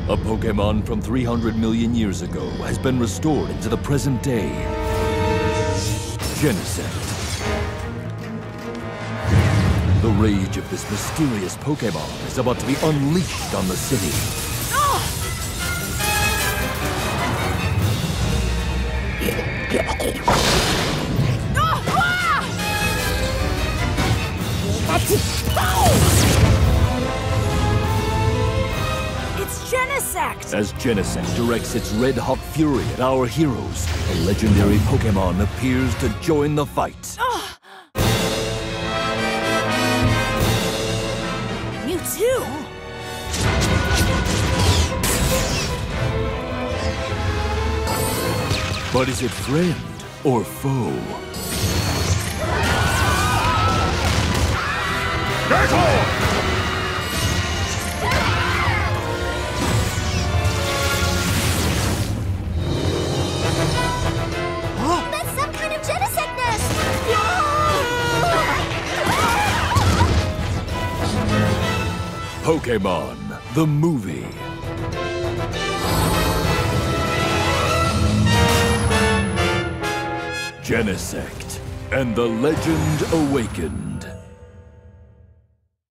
A Pokémon from 300 million years ago has been restored into the present day. Genesect. The rage of this mysterious Pokémon is about to be unleashed on the city. It's Genesect! As Genesect directs its red-hot fury at our heroes, a legendary Pokémon appears to join the fight. Mewtwo? But is it friend or foe? That's some kind of Genesect nest! Pokémon, the movie. Genesect and the legend awakens.